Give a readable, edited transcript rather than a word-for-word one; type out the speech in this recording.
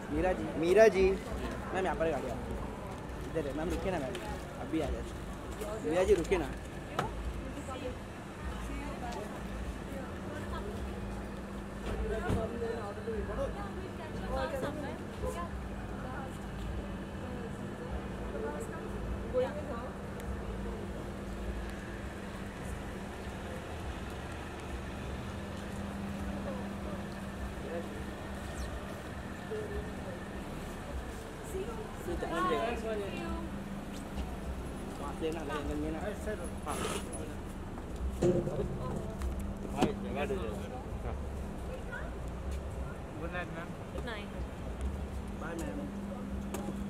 Meera ji. Meera ji. Ma'am यहाँ पर गाड़ी आपकी इधर है मैम, रुकिए ना मैम, अभी आ जाए। मीरा जी रुकिए ना। लेना लेना ना। हाँ भाई जगह दे दो। Good night ma'am. Good night. Bye ma'am.